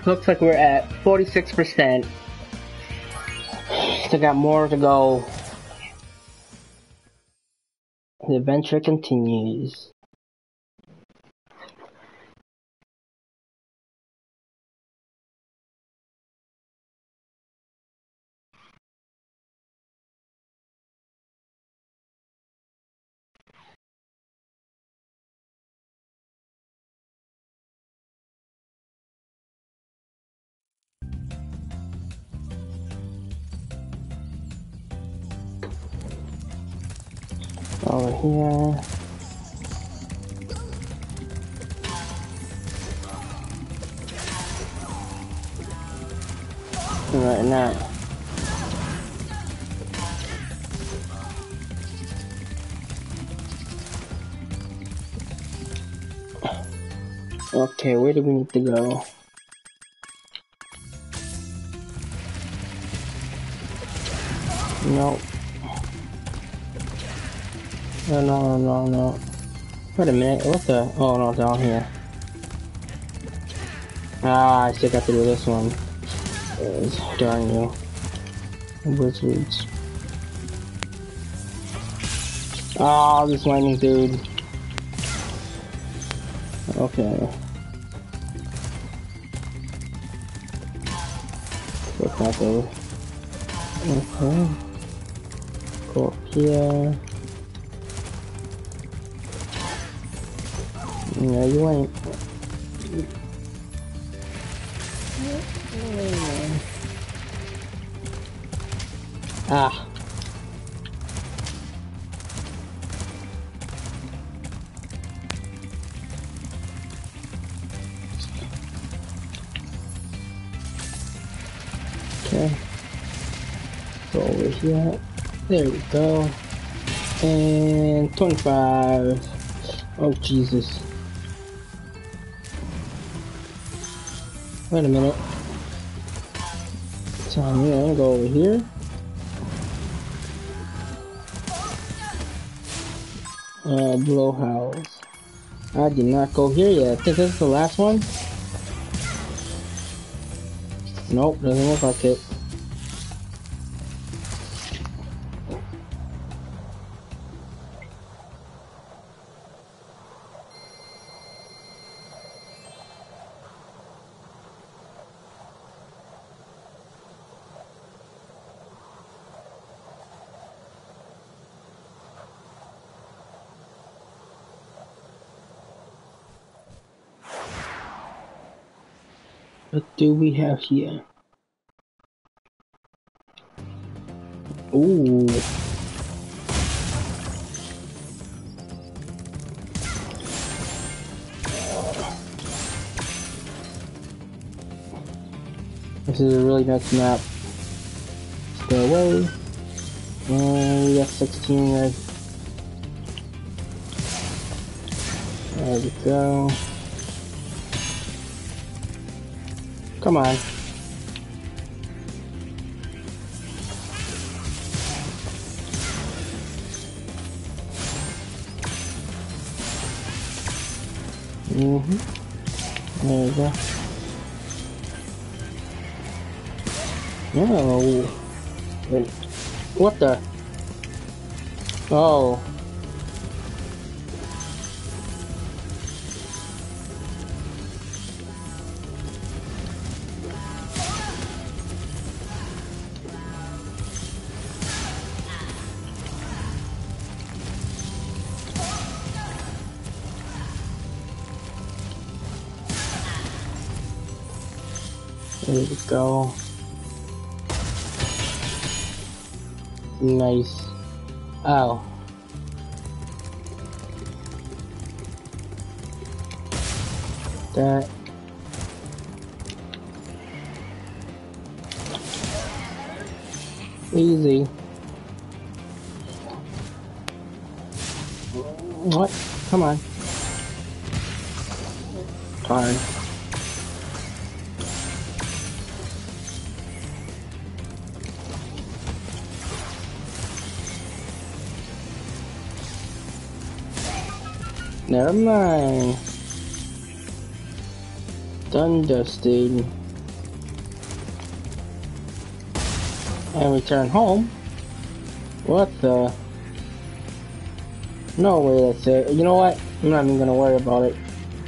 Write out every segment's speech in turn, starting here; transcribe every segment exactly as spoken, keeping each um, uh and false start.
looks like we're at forty-six percent. Still got more to go. The adventure continues. Over here. Right now. Okay, where do we need to go? Nope. No, no, no, no. Wait a minute, what the? Oh no, down here. Ah, I still got to do this one. Uh, darn you. Wizards. Ah, oh, this lightning dude. Okay. Flip back over. Okay. Go up here. No, you ain't. Ah. Okay. Go over here. There we go. And twenty-five. Oh, Jesus. Wait a minute. So I'm gonna go over here. Uh, blowhouse. I did not go here yet. I think this is the last one. Nope, doesn't look like it. What do we have here? Ooh. This is a really nice map. Stay away. And we got sixteen right. There we go. Come on. Mm-hmm. There we go. No. Wait. What the? Oh. There we go. Nice. Ow. That. Easy. What? Come on. Darn. Never mind. Done dusted. and return home. What the? No way that's it. You know what? I'm not even gonna worry about it.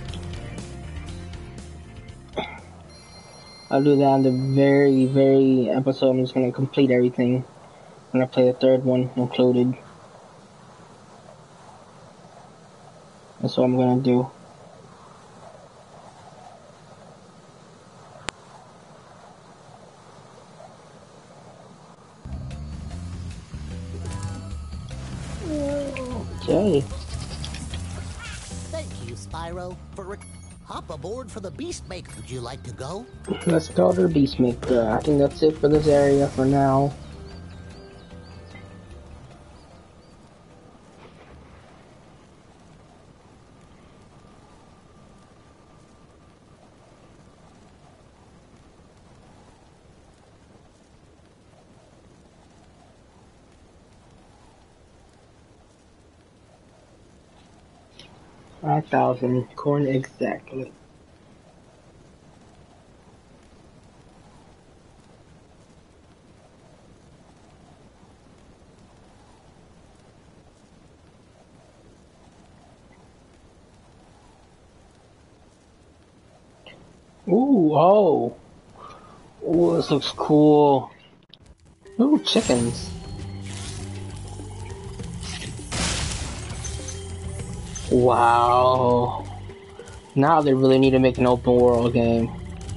I'll do that on the very, very episode. I'm just gonna complete everything when I play the third one included. That's what I'm gonna do. Okay. Thank you, Spyro, for rec- hop aboard for the Beastmaker. Would you like to go? Let's go to the Beastmaker. I think that's it for this area for now. Five thousand corn exactly. Ooh, oh. Ooh, this looks cool. Ooh, chickens. Wow. Now they really need to make an open world game.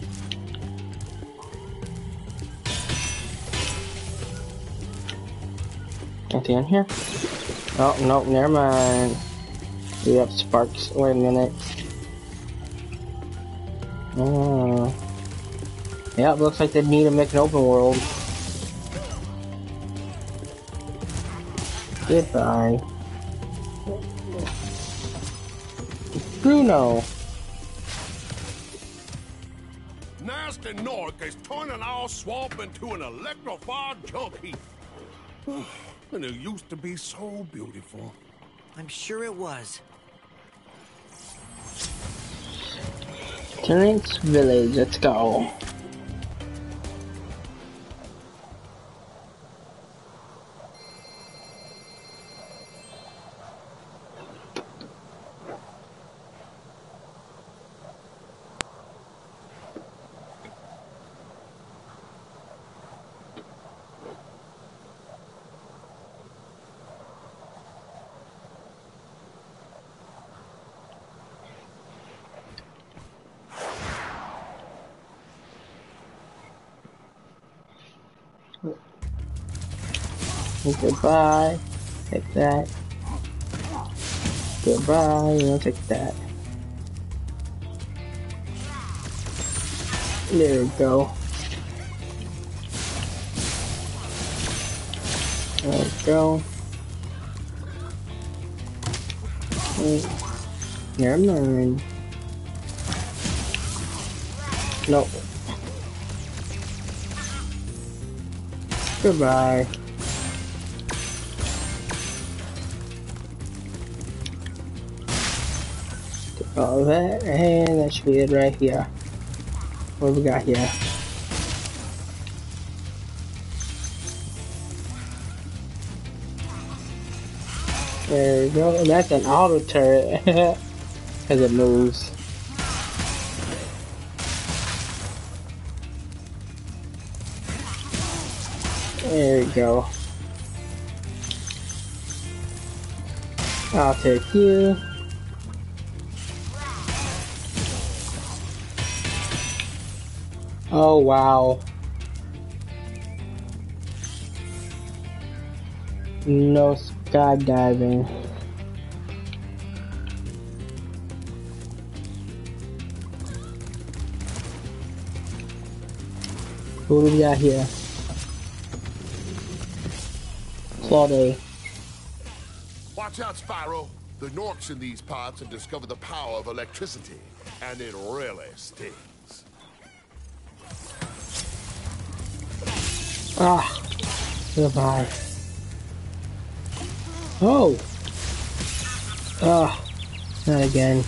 Anything in here? Oh, no, never mind. We have sparks. Wait a minute. Oh. Yeah, it looks like they need to make an open world. Goodbye. Bruno. Nasty Nork is turning our swamp into an electrified junk heap. And it used to be so beautiful. I'm sure it was. Terrence Village, let's go. Goodbye. Take that. Goodbye. You know, take that. There we go. There we go. Never mind. Nope. Goodbye. All that, and that should be it right here. What we got here? There we go. That's an auto turret as it moves. There we go. I'll take you. Oh wow. No skydiving. What do we got here? Claude. Watch out, Spyro. The Norks in these parts have discovered the power of electricity, and it really stings. Ah, goodbye. Oh! Ah, not again.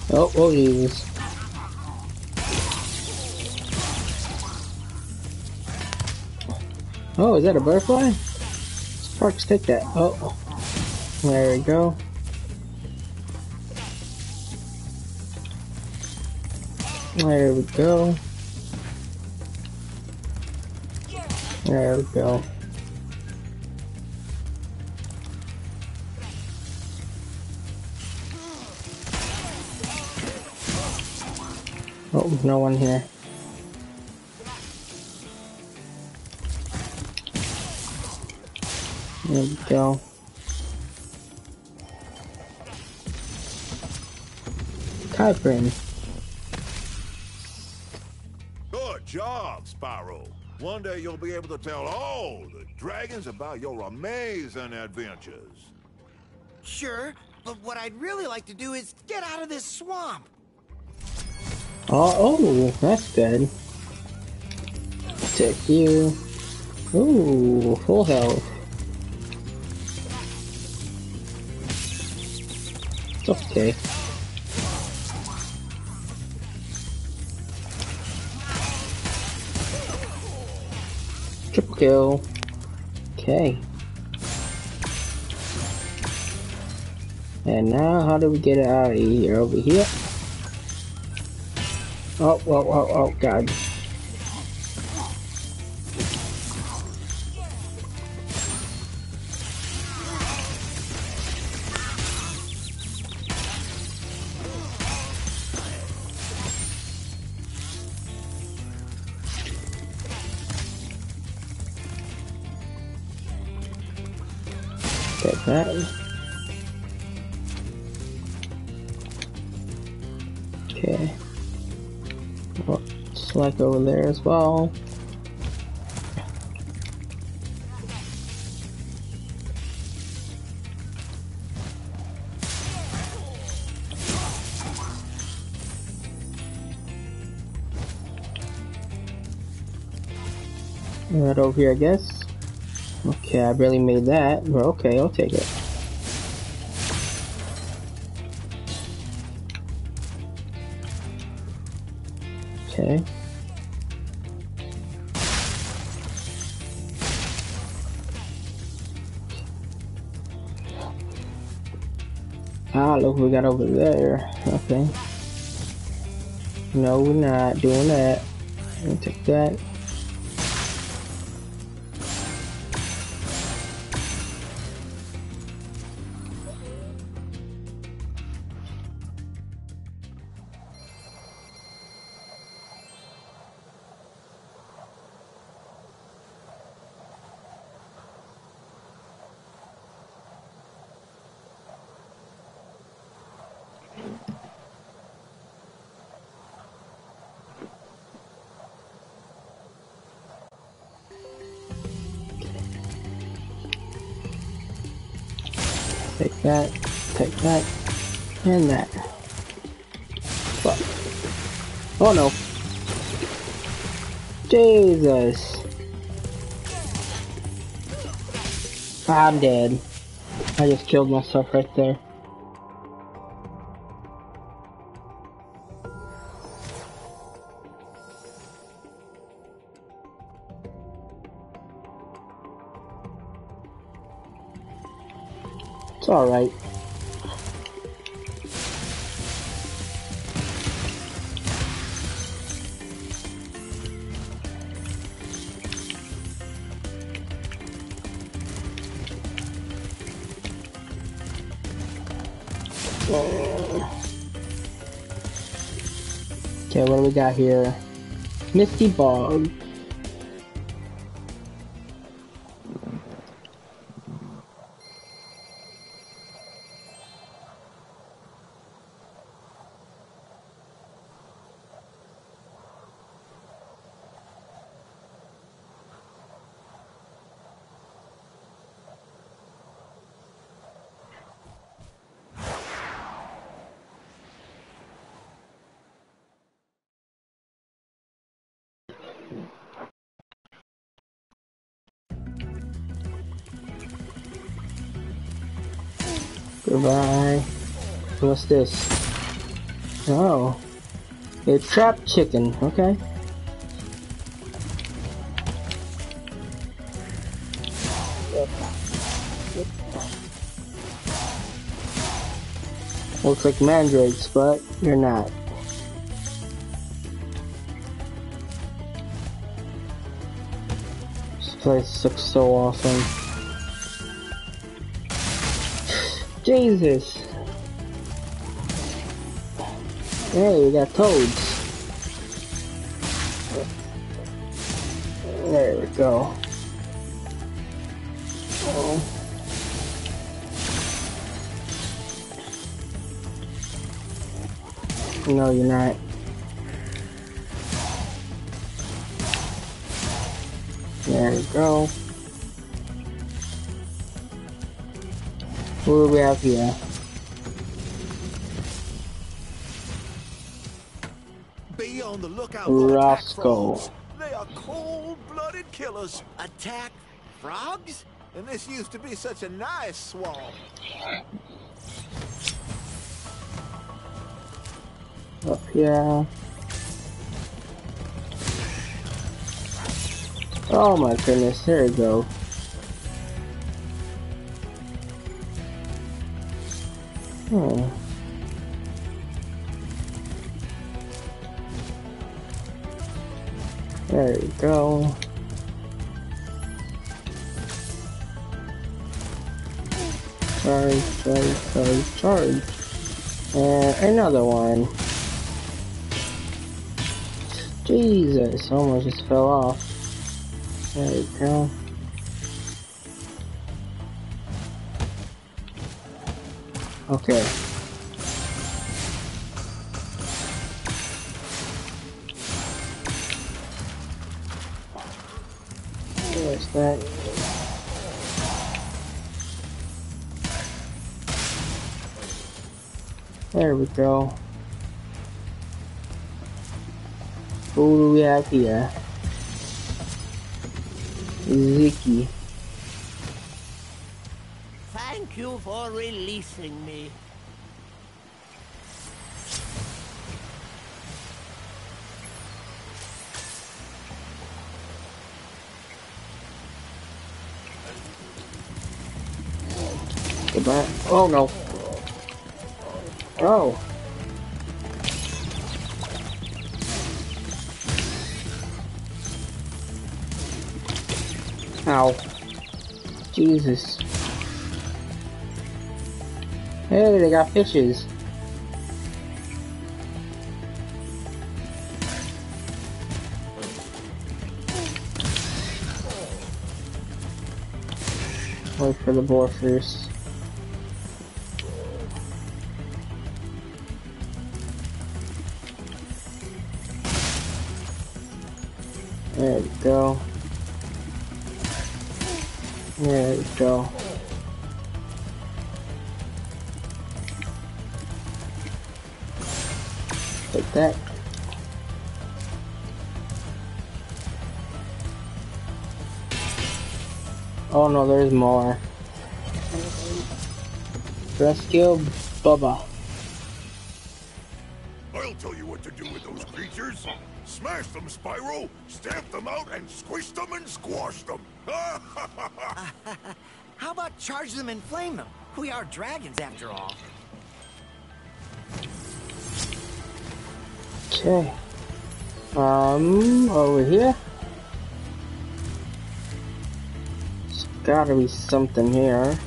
Oh, oh Jesus. Oh, is that a butterfly? Sparks, take that. Oh, there we go. There we go. There we go. Oh, no one here. There we go. Kyprin. Good job, Spyro. One day you'll be able to tell all the dragons about your amazing adventures. Sure, but what I'd really like to do is get out of this swamp. Oh, oh, that's good. Take you. Ooh, full health. It's okay. Triple kill. Okay. And now, how do we get it out of here? Over here? Oh, oh, oh, oh, God. Take that. Okay. Well, select over there as well. Right over here, I guess. Okay, I barely made that, but okay, I'll take it. Okay. Ah, look what we got over there. Okay. No, we're not doing that. Let me take that. Take that, take that, and that. Fuck. Oh no. Jesus. I'm dead. I just killed myself right there. It's alright. Okay, what do we got here? Misty Bog. Goodbye. What's this? Oh. A trapped chicken, okay. Looks like mandrakes, but you're not. This place looks so awesome. Jesus! Hey, we got toads. There we go. Oh. No, you're not. There we go. What do we have here? Be on the lookout for attack Roscoe. frogs. They are cold-blooded killers. Attack frogs? And this used to be such a nice swamp. Up here. Oh my goodness, there we go. Hmm. There we go. Charge, charge, charge, charge. And another one. Jesus, almost just fell off. There we go. Okay. Where's that? There we go. Who do we have here? Ziki. Thank you for releasing me. Goodbye. Oh no. Oh. Ow. Jesus. Hey, they got fishes. Wait for the boar first. There we go. There we go. Take that. Oh no, there's more. Rescue Bubba. I'll tell you what to do with those creatures. Smash them, Spyro. Stamp them out and squish them and squash them. How about charge them and flame them? We are dragons after all. Okay. Um, over here. There's gotta be something here.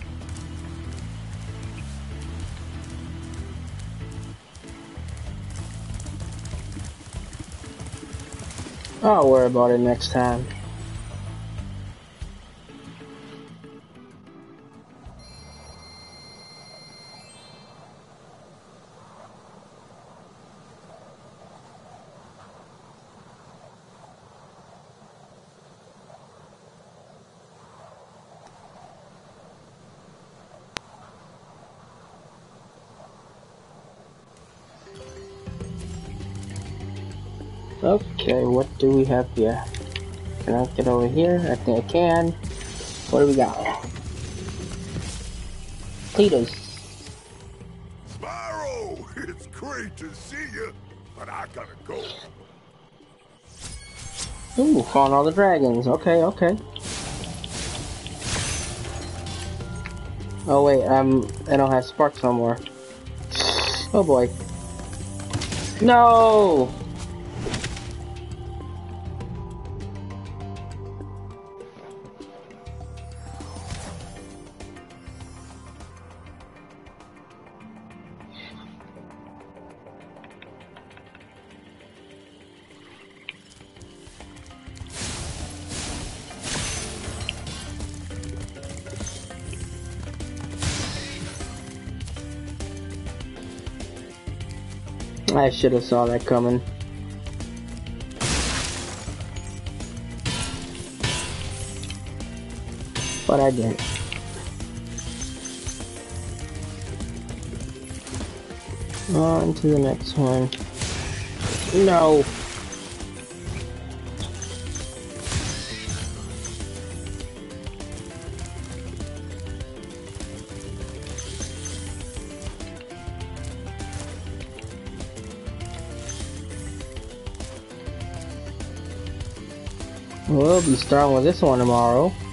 I'll worry about it next time. Okay, what do we have here? Can I get over here? I think I can. What do we got? Potatoes. Spyro, It's great to see you, but I gotta go. Ooh, found all the dragons. Okay, okay. Oh wait, um, I don't have sparks no more. Oh boy. No! I should have saw that coming. But I didn't. On to the next one. No! We'll be starting with this one tomorrow.